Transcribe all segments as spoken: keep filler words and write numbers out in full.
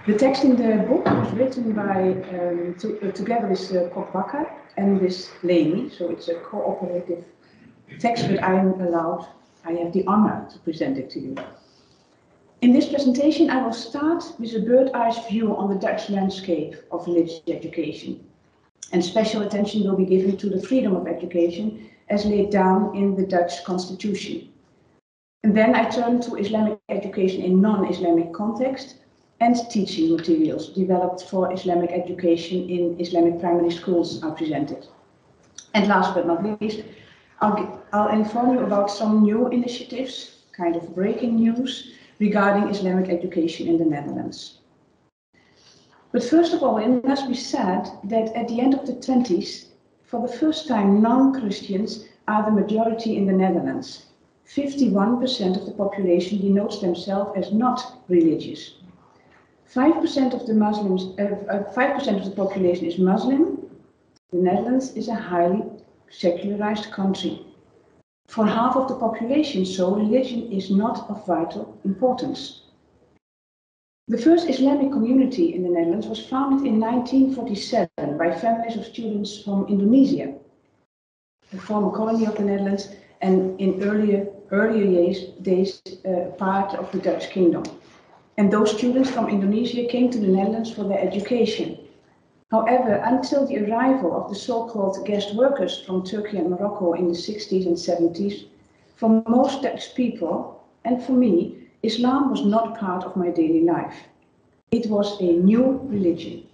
The text in the book was written by, um, to, uh, together with uh, Kok Bakker and with Leni, so it's a cooperative text, but I am allowed, I have the honor to present it to you. In this presentation, I will start with a bird's-eye view on the Dutch landscape of religious education, and special attention will be given to the freedom of education as laid down in the Dutch constitution. And then I turn to Islamic education in non-Islamic context and teaching materials developed for Islamic education in Islamic primary schools are presented. And last but not least, I'll, I'll inform you about some new initiatives, kind of breaking news, regarding Islamic education in the Netherlands. But first of all, it must be said that at the end of the twenties, for the first time, non-Christians are the majority in the Netherlands. fifty-one percent of the population denotes themselves as not religious. five percent of the Muslims, uh, five percent of the population is Muslim. The Netherlands is a highly secularized country. For half of the population, so religion is not of vital importance. The first Islamic community in the Netherlands was founded in nineteen forty-seven by families of students from Indonesia, a former colony of the Netherlands, and in earlier, earlier years, days uh, part of the Dutch kingdom. And those students from Indonesia came to the Netherlands for their education. However, until the arrival of the so-called guest workers from Turkey and Morocco in the sixties and seventies, for most Dutch people, and for me, Islam was not part of my daily life. It was a new religion.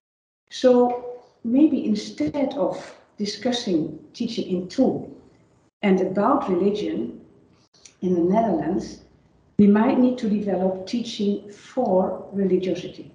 So maybe instead of discussing teaching in two and about religion in the Netherlands, we might need to develop teaching for religiosity.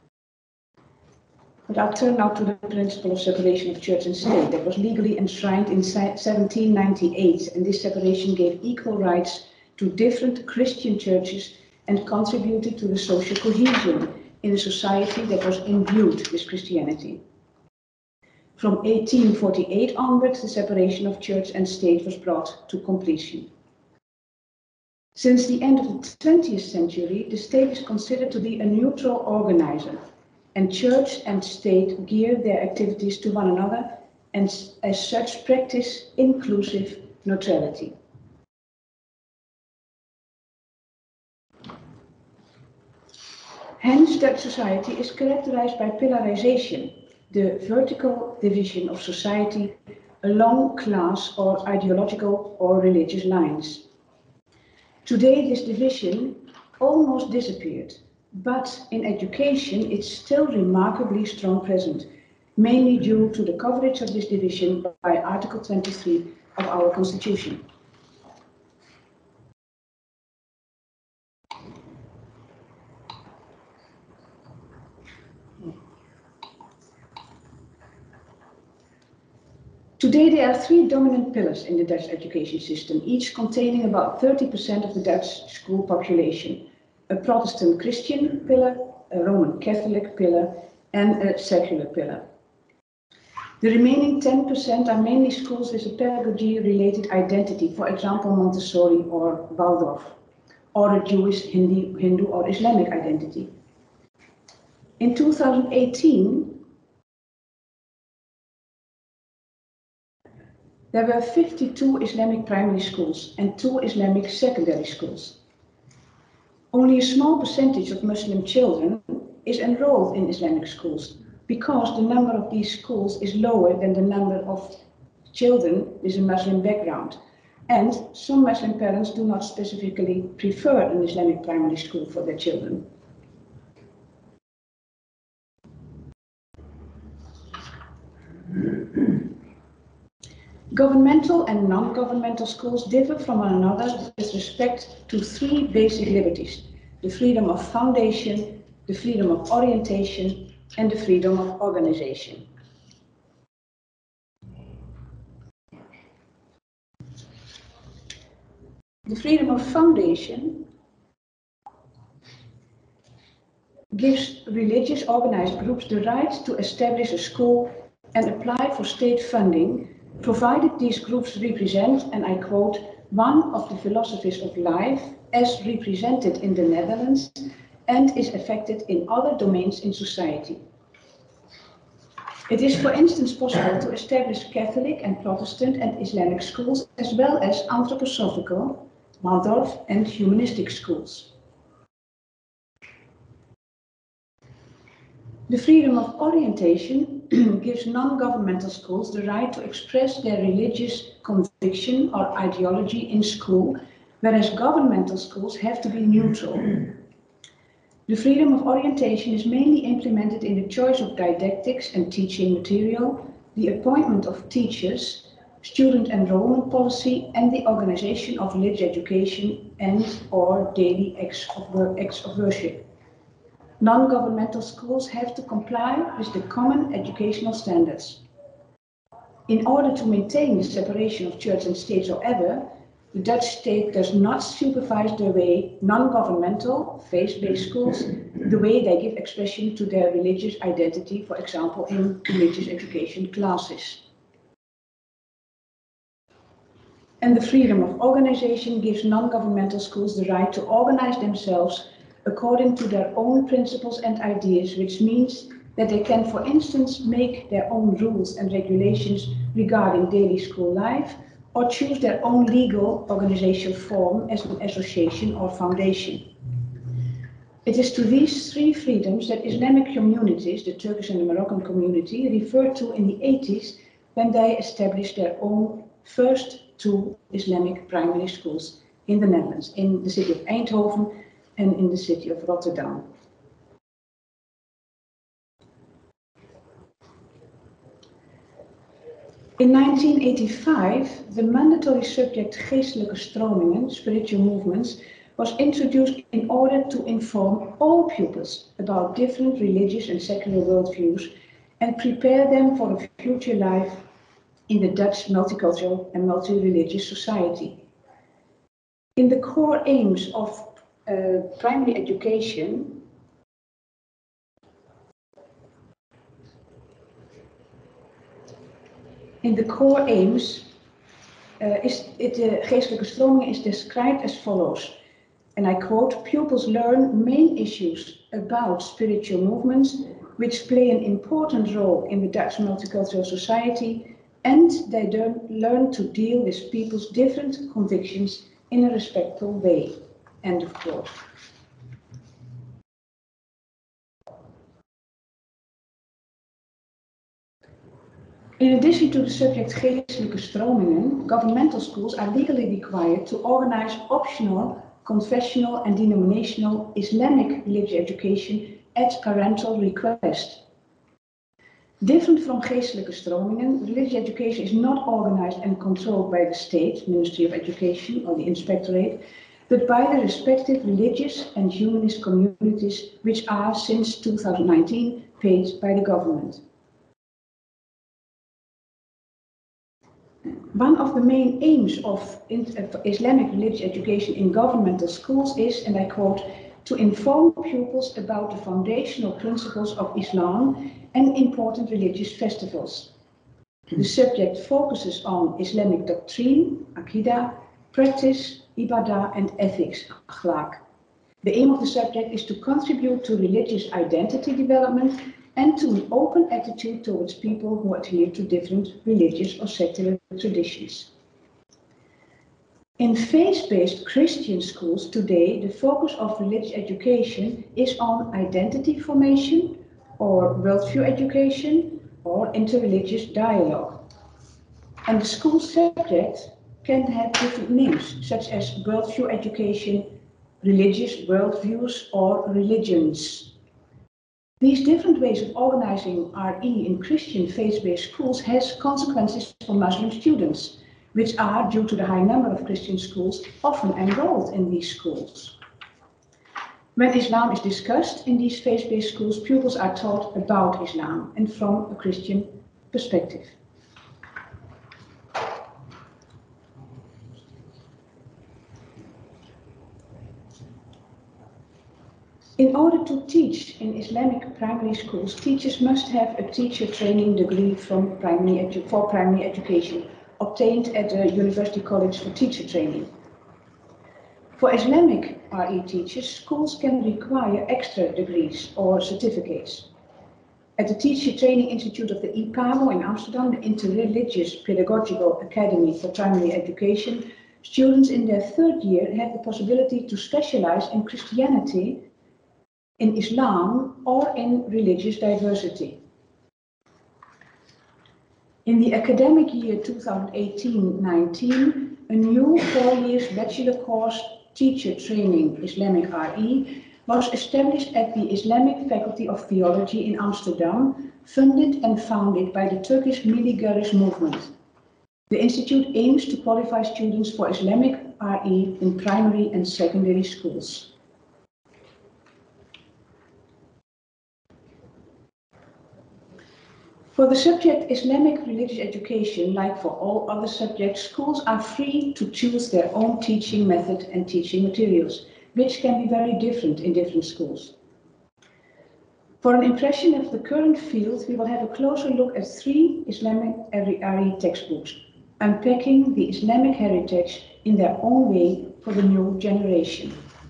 But I'll turn now to the principle of separation of church and state that was legally enshrined in seventeen ninety-eight, and this separation gave equal rights to different Christian churches and contributed to the social cohesion in a society that was imbued with Christianity. From eighteen forty-eight onwards, the separation of church and state was brought to completion. Since the end of the twentieth century, the state is considered to be a neutral organizer, and church and state gear their activities to one another and as such practice inclusive neutrality. Hence, Dutch society is characterized by pillarization, the vertical division of society along class or ideological or religious lines. Today, this division almost disappeared, but in education it's still remarkably strong present, mainly due to the coverage of this division by Article twenty-three of our Constitution. Today there are three dominant pillars in the Dutch education system, each containing about thirty percent of the Dutch school population. A Protestant Christian pillar, a Roman Catholic pillar, and a secular pillar. The remaining ten percent are mainly schools with a pedagogy-related identity, for example Montessori or Waldorf, or a Jewish, Hindi, Hindu or Islamic identity. In two thousand eighteen, there were fifty-two Islamic primary schools and two Islamic secondary schools. Only a small percentage of Muslim children is enrolled in Islamic schools because the number of these schools is lower than the number of children with a Muslim background. And some Muslim parents do not specifically prefer an Islamic primary school for their children. Governmental and non-governmental schools differ from one another with respect to three basic liberties: the freedom of foundation, the freedom of orientation, and the freedom of organization. The freedom of foundation gives religious organized groups the right to establish a school and apply for state funding, provided these groups represent, and I quote, one of the philosophies of life as represented in the Netherlands and is affected in other domains in society. It is, for instance, possible to establish Catholic and Protestant and Islamic schools, as well as anthroposophical, Waldorf, and humanistic schools. The freedom of orientation gives non-governmental schools the right to express their religious conviction or ideology in school, whereas governmental schools have to be neutral. The freedom of orientation is mainly implemented in the choice of didactics and teaching material, the appointment of teachers, student enrollment policy, and the organization of religious education and or daily acts of, acts of worship. Non-governmental schools have to comply with the common educational standards. In order to maintain the separation of church and state, however, the Dutch state does not supervise the way non-governmental, faith-based schools, the way they give expression to their religious identity, for example, in religious education classes. And the freedom of organization gives non-governmental schools the right to organize themselves according to their own principles and ideas, which means that they can, for instance, make their own rules and regulations regarding daily school life, or choose their own legal organizational form as an association or foundation. It is to these three freedoms that Islamic communities, the Turkish and the Moroccan community, referred to in the eighties when they established their own first two Islamic primary schools in the Netherlands, in the city of Eindhoven and in the city of Rotterdam. In nineteen eighty-five, the mandatory subject Geestelijke Stromingen, spiritual movements, was introduced in order to inform all pupils about different religious and secular worldviews and prepare them for a future life in the Dutch multicultural and multi-religious society. In the core aims of uh, primary education, In the core aims, uh, is it, uh, Geestelijke Stromingen is described as follows, and I quote, pupils learn main issues about spiritual movements which play an important role in the Dutch multicultural society, and they learn to deal with people's different convictions in a respectful way. End of quote. In addition to the subject Geestelijke Stromingen, governmental schools are legally required to organize optional, confessional and denominational Islamic religious education at parental request. Different from Geestelijke Stromingen, religious education is not organized and controlled by the state, Ministry of Education or the Inspectorate, but by the respective religious and humanist communities which are, since two thousand nineteen, paid by the government. One of the main aims of Islamic religious education in governmental schools is, and I quote, to inform pupils about the foundational principles of Islam and important religious festivals. The subject focuses on Islamic doctrine, Aqidah, practice, Ibadah, and ethics, Akhlaq. The aim of the subject is to contribute to religious identity development and to an open attitude towards people who adhere to different religious or secular traditions. In faith-based Christian schools today, the focus of religious education is on identity formation or worldview education or interreligious dialogue. And the school subject can have different names, such as worldview education, religious worldviews, or religions. These different ways of organizing R E in Christian faith-based schools has consequences for Muslim students, which are, due to the high number of Christian schools, often enrolled in these schools. When Islam is discussed in these faith-based schools, pupils are taught about Islam and from a Christian perspective. In order to teach in Islamic primary schools, teachers must have a teacher training degree from primary edu- for primary education, obtained at the University College for Teacher Training. For Islamic R E teachers, schools can require extra degrees or certificates. At the Teacher Training Institute of the I P A M O in Amsterdam, the Interreligious Pedagogical Academy for Primary Education, students in their third year have the possibility to specialize in Christianity, in Islam, or in religious diversity. In the academic year two thousand eighteen nineteen, a new four years bachelor course, Teacher Training Islamic R E, was established at the Islamic Faculty of Theology in Amsterdam, funded and founded by the Turkish Milli Görüş movement. The institute aims to qualify students for Islamic R E in primary and secondary schools. For the subject Islamic religious education, like for all other subjects, schools are free to choose their own teaching method and teaching materials, which can be very different in different schools. For an impression of the current field, we will have a closer look at three Islamic R E textbooks, unpacking the Islamic heritage in their own way for the new generation.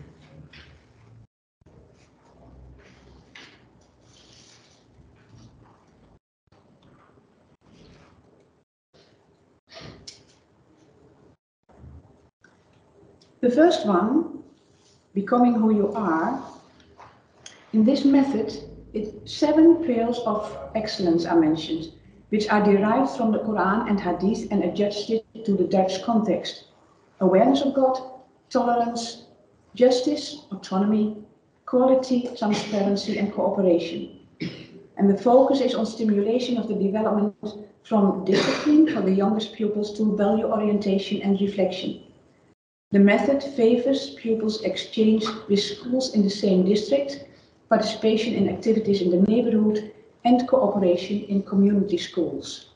The first one, Becoming Who You Are, in this method, it, seven pillars of excellence are mentioned, which are derived from the Quran and Hadith and adjusted to the Dutch context. Awareness of God, tolerance, justice, autonomy, quality, transparency, and cooperation. And the focus is on stimulation of the development from discipline for the youngest pupils to value orientation and reflection. The method favors pupils' exchange with schools in the same district, participation in activities in the neighborhood, and cooperation in community schools.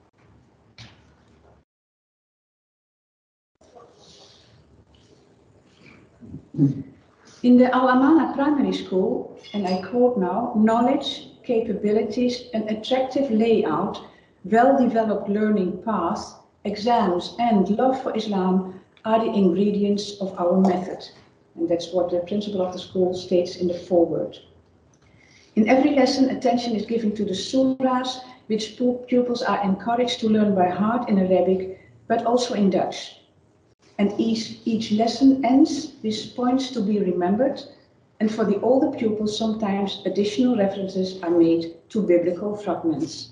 In the Al Amana Primary School, and I quote now, knowledge, capabilities, an attractive layout, well-developed learning path, exams, and love for Islam are the ingredients of our method. And that's what the principal of the school states in the foreword. In every lesson, attention is given to the surahs, which pupils are encouraged to learn by heart in Arabic, but also in Dutch. And each, each lesson ends with points to be remembered, and for the older pupils, sometimes additional references are made to biblical fragments.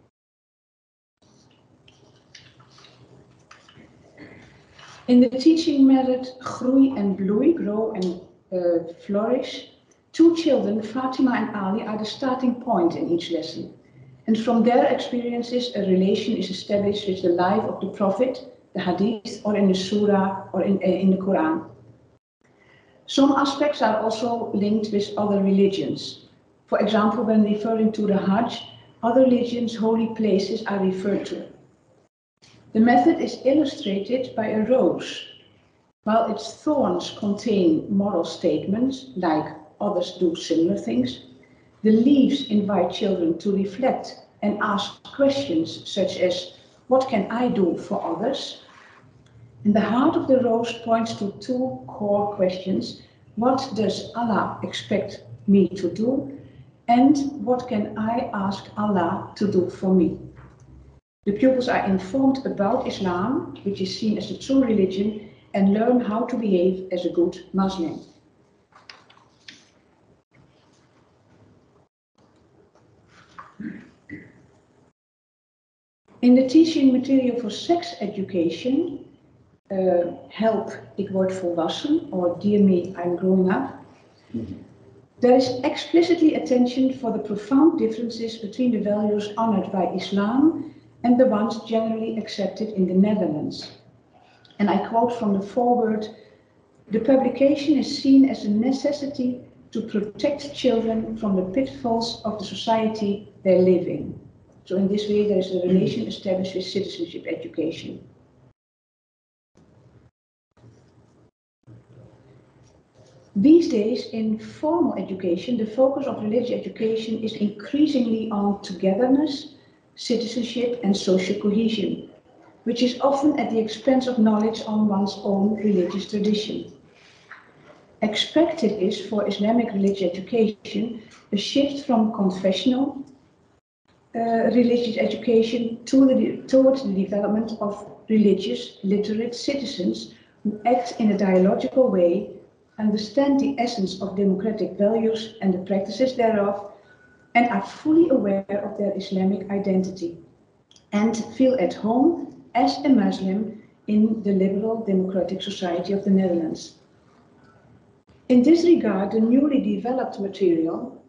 In the teaching method Groei en Bloei, Grow and uh, Flourish, two children, Fatima and Ali, are the starting point in each lesson. And from their experiences, a relation is established with the life of the Prophet, the Hadith, or in the Surah, or in, uh, in the Quran. Some aspects are also linked with other religions. For example, when referring to the Hajj, other religions' holy places are referred to. The method is illustrated by a rose. While its thorns contain moral statements, like others do similar things, the leaves invite children to reflect and ask questions such as, what can I do for others? And the heart of the rose points to two core questions. What does Allah expect me to do? And what can I ask Allah to do for me? The pupils are informed about Islam, which is seen as the true religion, and learn how to behave as a good Muslim. In the teaching material for sex education, uh, Help, ik word volwassen, or Dear Me, I'm growing up, mm-hmm. There is explicitly attention for the profound differences between the values honored by Islam and the ones generally accepted in the Netherlands. And I quote from the foreword, the publication is seen as a necessity to protect children from the pitfalls of the society they live in. So in this way there is a relation established with citizenship education. These days, in formal education, the focus of religious education is increasingly on togetherness, citizenship, and social cohesion, which is often at the expense of knowledge on one's own religious tradition. Expected is for Islamic religious education a shift from confessional uh, religious education to the, towards the development of religious, literate citizens who act in a dialogical way, understand the essence of democratic values and the practices thereof, and are fully aware of their Islamic identity, and feel at home as a Muslim in the liberal democratic society of the Netherlands. In this regard, the newly developed material,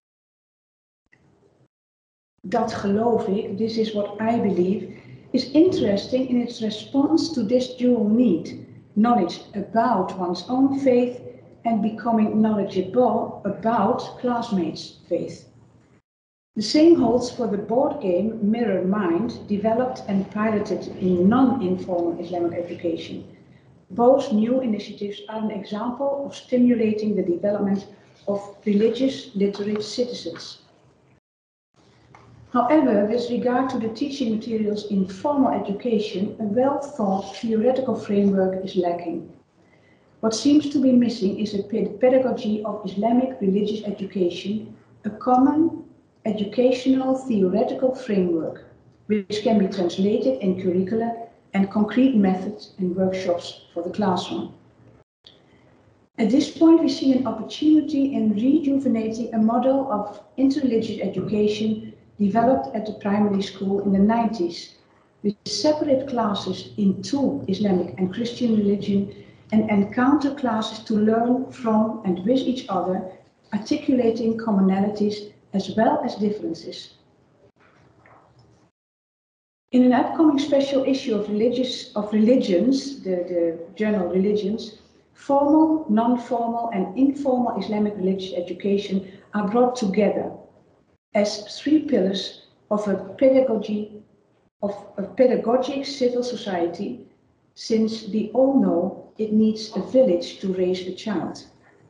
dat geloof ik, this is what I believe, is interesting in its response to this dual need, knowledge about one's own faith and becoming knowledgeable about classmates' faith. The same holds for the board game Mirror Mind, developed and piloted in non-informal Islamic education. Both new initiatives are an example of stimulating the development of religious literate citizens. However, with regard to the teaching materials in formal education, a well-thought theoretical framework is lacking. What seems to be missing is a pedagogy of Islamic religious education, a common educational theoretical framework, which can be translated in curricula and concrete methods and workshops for the classroom. At this point, we see an opportunity in rejuvenating a model of interreligious education developed at the primary school in the nineties, with separate classes into Islamic and Christian religion and encounter classes to learn from and with each other, articulating commonalities as well as differences. In an upcoming special issue of, religious, of Religions, the, the journal Religions, formal, non-formal and informal Islamic religious education are brought together as three pillars of a pedagogy of a pedagogic civil society, since we all know it needs a village to raise a child.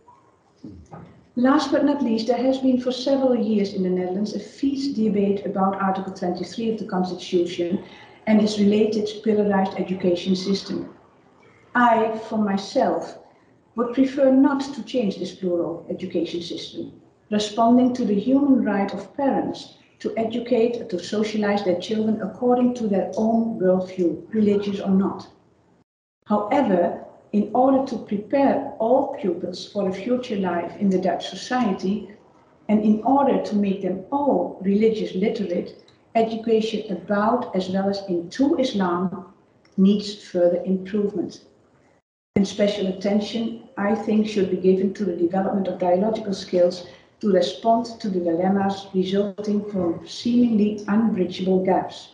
Last but not least, there has been for several years in the Netherlands a fierce debate about Article twenty-three of the Constitution and its related pillarized education system. I, for myself, would prefer not to change this plural education system, responding to the human right of parents to educate or to socialize their children according to their own worldview, religious or not. However, in order to prepare all pupils for a future life in the Dutch society, and in order to make them all religious literate, education about as well as into Islam needs further improvement. And special attention, I think, should be given to the development of dialogical skills to respond to the dilemmas resulting from seemingly unbridgeable gaps.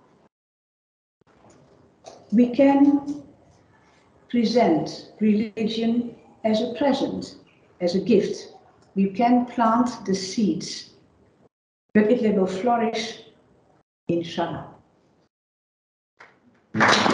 We can present religion as a present, as a gift. We can plant the seeds, but if they will flourish, inshallah.